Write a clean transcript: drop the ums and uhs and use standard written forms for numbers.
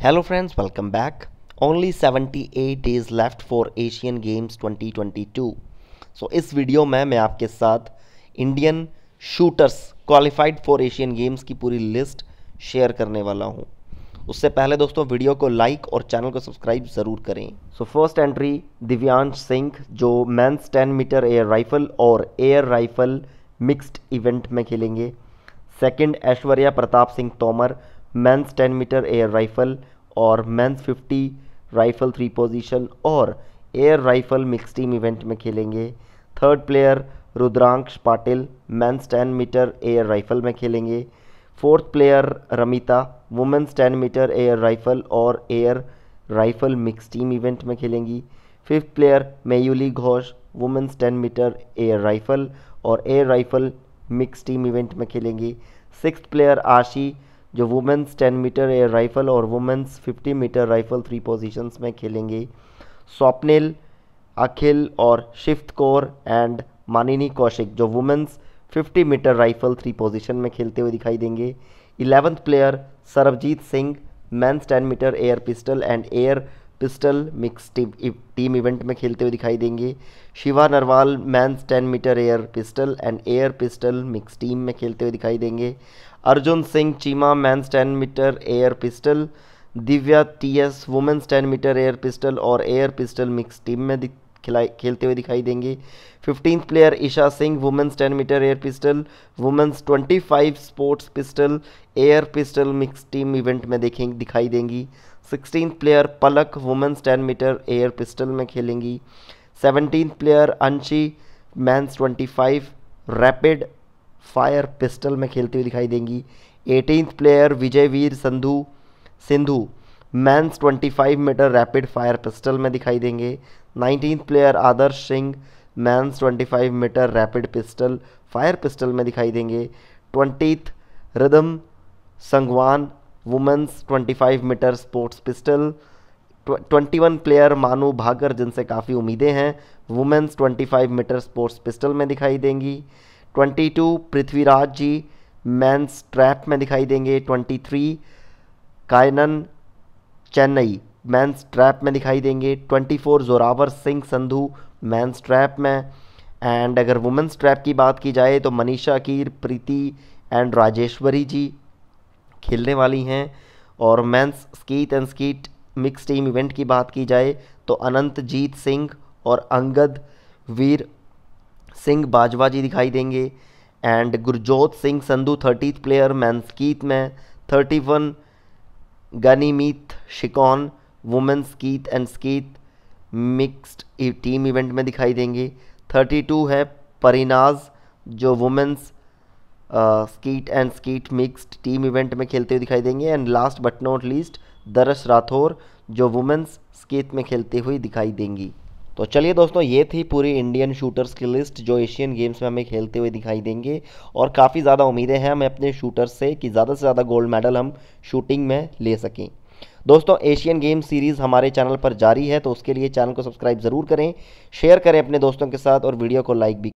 Hello friends, welcome back. Only 78 days left for Asian Games 2022. So इस वीडियो में मैं आपके साथ Indian shooters qualified for Asian Games की पूरी लिस्ट शेयर करने वाला हूं। उससे पहले दोस्तों वीडियो को लाइक और चैनल को सब्सक्राइब ज़रूर करें। So first entry Divyansh Singh जो मेंस 10 मीटर एयर राइफल और एयर राइफल मिक्स्ड इवेंट में खेलेंगे। Second Aishwarya Pratap Singh Tomar men's 10 metre air rifle और मेंस 50 राइफल 3 पोजीशन और air rifle mix team event में खेलेंगे। Third player Rudransh Patil men's 10 metre air rifle में खेलेंगे। Fourth player Ramita women's 10 metre air rifle और air rifle mix team event में खेलेंगी। Fifth player Mehuli Ghosh women's 10 metre air rifle और air rifle mix team event में खेलेंगी। सिक्स्थ प्लेयर आशी जो वुमेंस 10 मीटर एयर राइफल और वुमेंस 50 मीटर राइफल 3 पोजीशंस में खेलेंगे। स्वप्निल अखिल और शिफ्त कौर एंड मानिनी कौशिक जो वुमेंस 50 मीटर राइफल 3 पोजीशन में खेलते हुए दिखाई देंगे। 11th player Sarabjeet Singh men's 10 metre air pistol and air pistol mix team event में खेलते हुए दिखाई देंगे। Shiva Narwal men's 10 metre air pistol and air pistol mix team में खेलते हुए दिखाई देंगे। Arjun Singh Cheema men's 10 metre air pistol. Divya TS women's 10 metre air pistol और एयर पिस्टल मिक्स टीम में खेलते हुए दिखाई देंगे। 15th player Esha Singh women's 10 metre air pistol women's 25 sports pistol air pistol mix team event में दिखाई देंगी। 16th player Palak women's 10 metre air pistol में खेलेंगी। 17th player Anshi men's 25 rapid fire pistol में खेलते हुए दिखाई देंगी। 18th player Vijayveer Sidhu men's 25 metre rapid fire pistol में दिखाई देंगे। 19th player Adarsh Singh men's 25 metre rapid pistol fire pistol में दिखाई देंगे। 20th Rhythm Sangwan women's 25 metre sports pistol. 21 player Manu Bhaker जिनसे काफ़ी उम्मीदें हैं वुमेंस 25 मीटर स्पोर्ट्स पिस्टल में दिखाई देंगी। 22 पृथ्वीराज जी मेंस ट्रैप में दिखाई देंगे। 23 कायनन चेन्नई मेंस ट्रैप में दिखाई देंगे। 24 जोरावर सिंह संधू मेंस ट्रैप में। एंड अगर वुमेंस ट्रैप की बात की जाए तो मनीषा कीर प्रीति एंड राजेश्वरी जी खेलने वाली हैं। और men's skeet and skeet mix team event की बात की जाए तो अनंतजीत सिंह और अंगद वीर सिंह बाजवा जी दिखाई देंगे। And Gurjot Singh Sandhu 30th player men's skeet में। 31 Ganemat Sekhon women's skeet and skeet mixed team event में दिखाई देंगे। 32 है परिनाज जो women's skeet and skeet mixed team event में खेलते हुए दिखाई देंगे। And last but not least Darsh Rathore जो वुमेंस स्कीट में खेलते हुए दिखाई देंगी। तो चलिए दोस्तों, ये थी पूरी इंडियन शूटर्स की लिस्ट जो एशियन गेम्स में हमें खेलते हुए दिखाई देंगे। और काफ़ी ज़्यादा उम्मीदें हैं हमें अपने शूटर्स से कि ज़्यादा से ज़्यादा गोल्ड मेडल हम शूटिंग में ले सकें। दोस्तों, एशियन गेम सीरीज़ हमारे चैनल पर जारी है, तो उसके लिए चैनल को सब्सक्राइब ज़रूर करें, शेयर करें अपने दोस्तों के साथ और वीडियो को लाइक भी